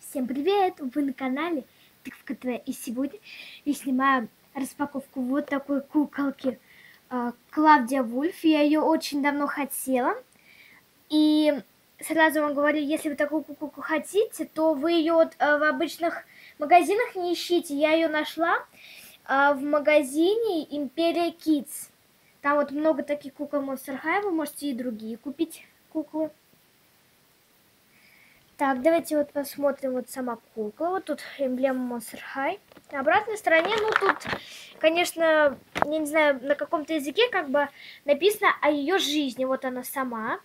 Всем привет! Вы на канале Тыковка ТВ. И сегодня я снимаю распаковку вот такой куколки Клавдия Вульф. Я ее очень давно хотела. И сразу вам говорю, если вы такую куколку хотите, то вы ее вот, в обычных магазинах не ищите. Я ее нашла в магазине Империя Kids. Там вот много таких кукол Monster High. Вы можете и другие купить куклы. Так, давайте вот посмотрим вот сама кукла. Вот тут эмблема Monster High. На обратной стороне, ну тут, конечно, я не знаю, на каком-то языке как бы написано о ее жизни. Вот она сама.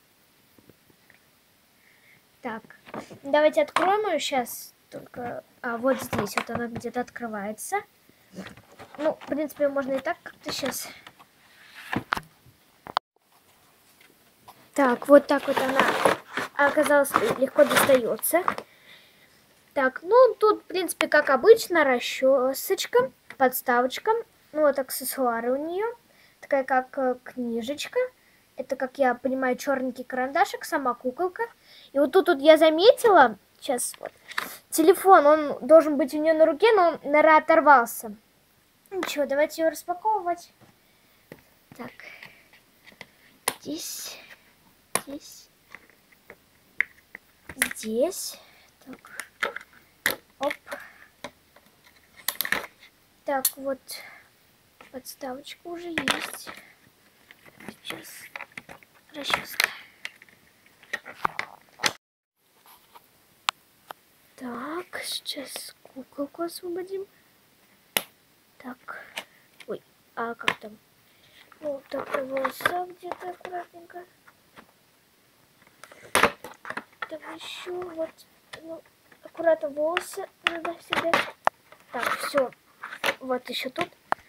Так, давайте откроем ее сейчас. Только вот здесь вот она где-то открывается. Ну, в принципе, можно и так как-то сейчас. Так, вот так вот она оказалось легко достается. Так, ну тут, в принципе, как обычно, расчесочка, подставочка. Ну вот аксессуары у нее. Такая как книжечка. Это, как я понимаю, черненький карандашик, сама куколка. И вот тут вот я заметила, сейчас вот, телефон, он должен быть у нее на руке, но он, наверное, оторвался. Ничего, давайте ее распаковывать. Так, здесь. Так. Оп. Так, вот подставочка уже есть. Сейчас расческа. Так, сейчас куколку освободим. Так. Ой, а как там? Ну, так, волоса где-то аккуратненько. Так, еще вот, ну, аккуратно волосы надо всегда. Так, все. Вот еще тут.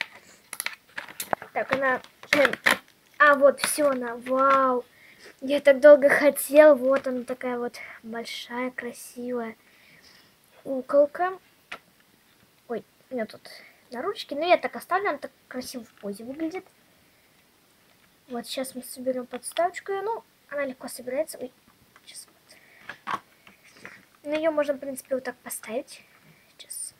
Так, она... А, вот, все она. Вау. Я так долго хотел. Вот она такая вот большая, красивая куколка. Ой, у меня тут на ручке. Ну, я так оставлю. Она так красиво в позе выглядит. Вот, сейчас мы соберем подставочку. Ну, она легко собирается. Ой, сейчас вот. Ну, ее можно, в принципе, вот так поставить. Сейчас.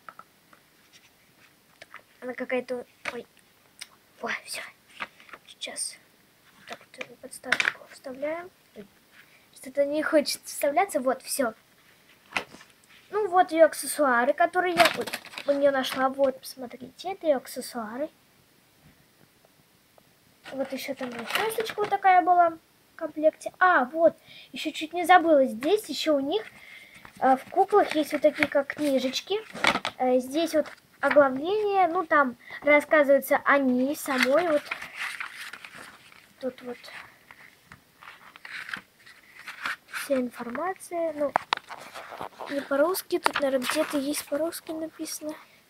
Она какая-то... Ой. Ой, все. Сейчас. Так, вот эту подставку вставляем. Что-то не хочет вставляться. Вот, все. Ну, вот ее аксессуары, которые я у нее нашла. Вот, посмотрите, это ее аксессуары. Вот еще там расчесочка вот такая была в комплекте. А, вот, еще чуть не забыла. Здесь еще у них в куклах есть вот такие как книжечки. Здесь вот оглавление. Ну, там рассказывается о ней самой. Вот тут вот вся информация. Ну, не по-русски. Тут, наверное, где-то есть по-русски написано.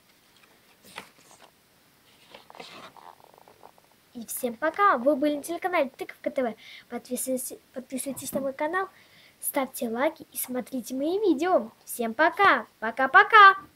И всем пока! Вы были на телеканале Тыковка ТВ. Подписывайтесь на мой канал, ставьте лайки и смотрите мои видео. Всем пока! Пока-пока!